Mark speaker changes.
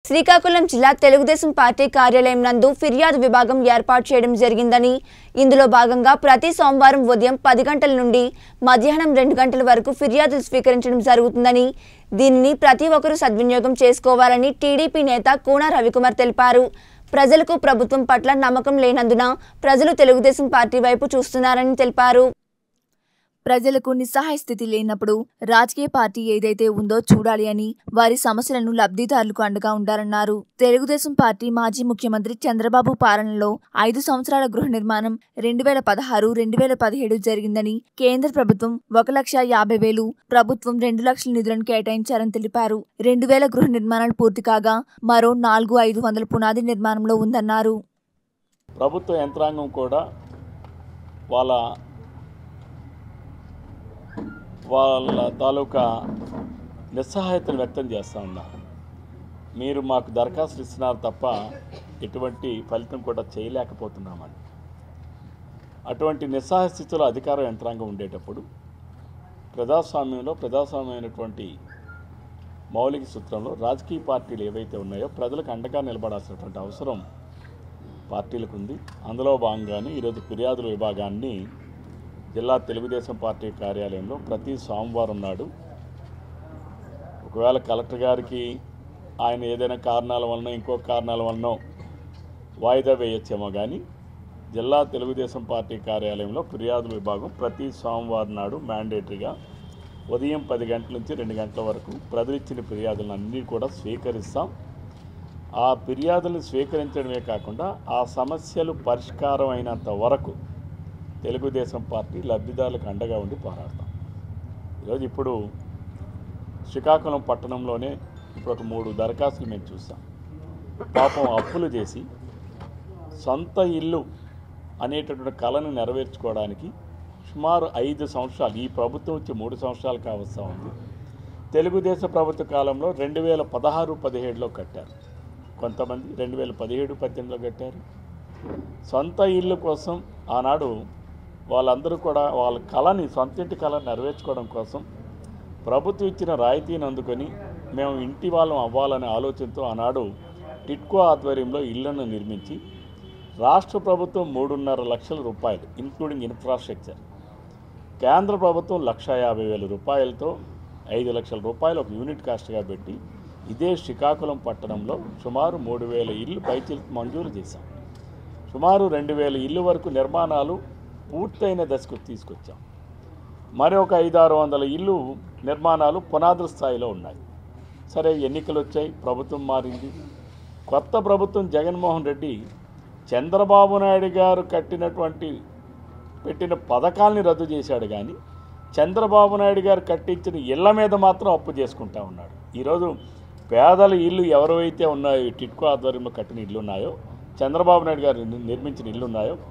Speaker 1: శ్రీకాకుళం జిల్లా తెలుగుదేశం పార్టీ కార్యాలయం నందు ఫిర్యాదు విభాగం ఏర్పాటు చేయడం జరిగిందని, ఇందులో భాగంగా ప్రతి సోమవారం ఉదయం 10 గంటల నుండి మధ్యాహ్నం 2 గంటల వరకు ఫిర్యాదులు స్వీకరించడం జరుగుతుందని, దీనిని ప్రతి ఒక్కరూ సద్వినియోగం చేసుకోవాలని టీడీపీ నేత కూన రవికుమార్ తెలిపారు. ప్రజలకు ప్రభుత్వం పట్ల నమ్మకం లేనందున ప్రజలు తెలుగుదేశం పార్టీ వైపు చూస్తున్నారని తెలిపారు. ప్రజలకు నిస్సహాయ స్థితి లేనప్పుడు రాజకీయ పార్టీ ఏదైతే ఉందో చూడాలి అని, వారి సమస్యలను లబ్ధిదారులకు అండగా ఉండాలన్నారు. తెలుగుదేశం పార్టీ మాజీ ముఖ్యమంత్రి చంద్రబాబు పాలనలో 5 సంవత్సరాల గృహ నిర్మాణం 2016-2017 జరిగిందని, కేంద్ర ప్రభుత్వం 1,50,000, ప్రభుత్వం 2 లక్షల నిధులను కేటాయించారని తెలిపారు. 2,000 గృహ నిర్మాణాలు పూర్తి కాగా మరో 4,500 పునాది నిర్మాణంలో ఉందన్నారు.
Speaker 2: ప్రభుత్వ యంత్రాంగం కూడా వాళ్ళ తాలూకా నిస్సహాయతను వ్యక్తం చేస్తూ ఉన్నారు. మీరు మాకు దరఖాస్తులు ఇస్తున్నారు తప్ప ఎటువంటి ఫలితం కూడా చేయలేకపోతున్నామని. అటువంటి నిస్సహాయ స్థితిలో అధికార యంత్రాంగం ఉండేటప్పుడు ప్రజాస్వామ్యమైనటువంటి మౌలిక సూత్రంలో రాజకీయ పార్టీలు ఏవైతే ఉన్నాయో ప్రజలకు అండగా నిలబడాల్సినటువంటి అవసరం పార్టీలకు ఉంది. అందులో భాగంగానే ఈరోజు ఫిర్యాదుల విభాగాన్ని జిల్లా తెలుగుదేశం పార్టీ కార్యాలయంలో ప్రతి సోమవారం నాడు, ఒకవేళ కలెక్టర్ గారికి ఆయన ఏదైనా కారణాల వలన ఇంకొక కారణాల వలన వాయిదా వేయచ్చేమో కానీ జిల్లా తెలుగుదేశం పార్టీ కార్యాలయంలో ఫిర్యాదుల విభాగం ప్రతి సోమవారం నాడు మ్యాండేటరీగా ఉదయం 10 గంటల నుంచి 2 గంటల వరకు ప్రజలు ఇచ్చిన ఫిర్యాదులను అన్నీ కూడా స్వీకరిస్తాం. ఆ ఫిర్యాదులను స్వీకరించడమే కాకుండా ఆ సమస్యలు పరిష్కారం అయినంత వరకు తెలుగుదేశం పార్టీ లబ్ధిదారులకు అండగా ఉండి పోరాడతాం. ఈరోజు ఇప్పుడు శ్రీకాకుళం పట్టణంలోనే ఇప్పుడు ఒక 3 దరఖాస్తులు మేము చూసాం. పాపం అప్పులు చేసి సొంత ఇల్లు అనేటటువంటి కళను నెరవేర్చుకోవడానికి సుమారు 5 సంవత్సరాలు, ఈ ప్రభుత్వం వచ్చి 3 సంవత్సరాలు కావస్తూ ఉంది. తెలుగుదేశం ప్రభుత్వ కాలంలో 2016-17లో కట్టారు, కొంతమంది 2017-18లో కట్టారు. సొంత ఇల్లు కోసం ఆనాడు వాళ్ళందరూ కూడా వాళ్ళ కళని, సొంతింటి కళను నెరవేర్చుకోవడం కోసం ప్రభుత్వం ఇచ్చిన రాయితీని అందుకొని మేము ఇంటి వాళ్ళం అవ్వాలనే ఆలోచనతో ఆనాడు టిట్కో ఆధ్వర్యంలో ఇళ్లను నిర్మించి రాష్ట్ర ప్రభుత్వం 3.5 లక్షల రూపాయలు ఇంక్లూడింగ్ ఇన్ఫ్రాస్ట్రక్చర్, కేంద్ర ప్రభుత్వం 1,50,000 రూపాయలతో 5 లక్షల రూపాయలు ఒక యూనిట్ కాస్ట్గా పెట్టి ఇదే శ్రీకాకుళం పట్టణంలో సుమారు 3,000 ఇళ్ళు పైచిలకు మంజూరు చేశాం. సుమారు 2,000 ఇళ్ళు వరకు నిర్మాణాలు పూర్తయిన దశకు తీసుకొచ్చాం. మరొక 500-600 ఇళ్ళు నిర్మాణాలు పునాదుల స్థాయిలో ఉన్నాయి. సరే, ఎన్నికలు వచ్చాయి, ప్రభుత్వం మారింది. కొత్త ప్రభుత్వం జగన్మోహన్ రెడ్డి చంద్రబాబు నాయుడు గారు పెట్టిన పథకాల్ని రద్దు చేశాడు కానీ చంద్రబాబు నాయుడు గారు కట్టించిన ఇళ్ల మీద మాత్రం అప్పు చేసుకుంటా ఉన్నాడు. ఈరోజు పేదల ఇల్లు ఎవరైతే ఉన్నాయో, టిట్కో ఆధ్వర్యంలో కట్టిన ఇళ్ళు ఉన్నాయో, చంద్రబాబు నాయుడు గారు నిర్మించిన ఇళ్ళు ఉన్నాయో